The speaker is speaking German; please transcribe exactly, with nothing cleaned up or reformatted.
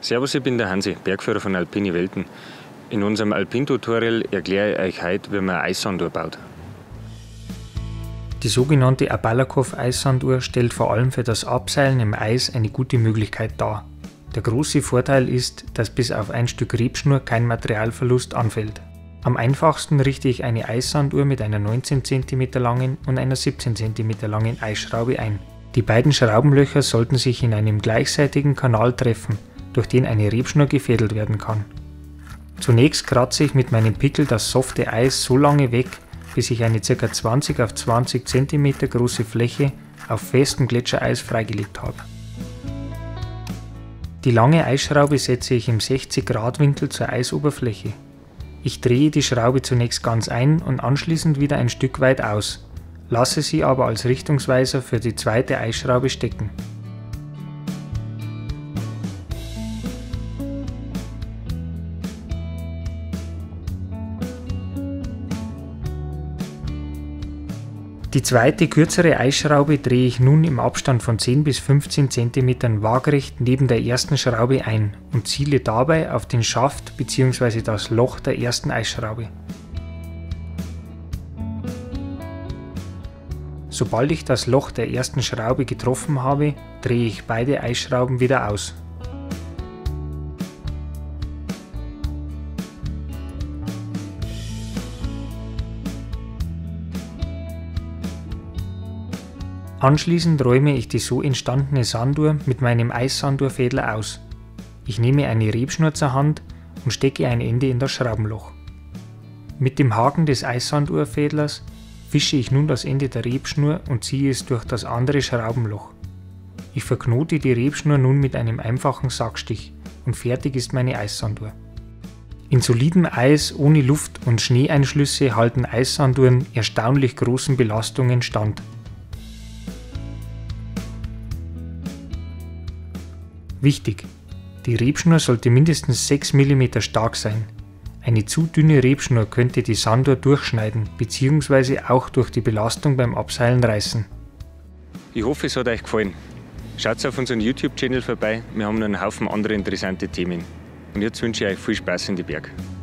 Servus, ich bin der Hansi, Bergführer von Alpine Welten. In unserem Alpin-Tutorial erkläre ich euch heute, wie man eine Eissanduhr baut. Die sogenannte Abalakow-Eissanduhr stellt vor allem für das Abseilen im Eis eine gute Möglichkeit dar. Der große Vorteil ist, dass bis auf ein Stück Rebschnur kein Materialverlust anfällt. Am einfachsten richte ich eine Eissanduhr mit einer neunzehn Zentimeter langen und einer siebzehn Zentimeter langen Eisschraube ein. Die beiden Schraubenlöcher sollten sich in einem gleichseitigen Kanal treffen, durch den eine Rebschnur gefädelt werden kann. Zunächst kratze ich mit meinem Pickel das softe Eis so lange weg, bis ich eine ca. zwanzig auf zwanzig Zentimeter große Fläche auf festem Gletschereis freigelegt habe. Die lange Eisschraube setze ich im sechzig Grad Winkel zur Eisoberfläche. Ich drehe die Schraube zunächst ganz ein und anschließend wieder ein Stück weit aus, lasse sie aber als Richtungsweiser für die zweite Eisschraube stecken. Die zweite kürzere Eisschraube drehe ich nun im Abstand von zehn bis fünfzehn Zentimeter waagerecht neben der ersten Schraube ein und ziele dabei auf den Schaft bzw. das Loch der ersten Eisschraube. Sobald ich das Loch der ersten Schraube getroffen habe, drehe ich beide Eisschrauben wieder aus. Anschließend räume ich die so entstandene Sanduhr mit meinem Eissanduhrfädler aus. Ich nehme eine Rebschnur zur Hand und stecke ein Ende in das Schraubenloch. Mit dem Haken des Eissanduhrfädlers fische ich nun das Ende der Rebschnur und ziehe es durch das andere Schraubenloch. Ich verknote die Rebschnur nun mit einem einfachen Sackstich und fertig ist meine Eissanduhr. In solidem Eis ohne Luft- und Schneeeinschlüsse halten Eissanduhren erstaunlich großen Belastungen stand. Wichtig: Die Rebschnur sollte mindestens sechs Millimeter stark sein. Eine zu dünne Rebschnur könnte die Sanduhr durchschneiden bzw. auch durch die Belastung beim Abseilen reißen. Ich hoffe, es hat euch gefallen. Schaut auf unseren YouTube-Channel vorbei, wir haben noch einen Haufen andere interessante Themen. Und jetzt wünsche ich euch viel Spaß in die Berg.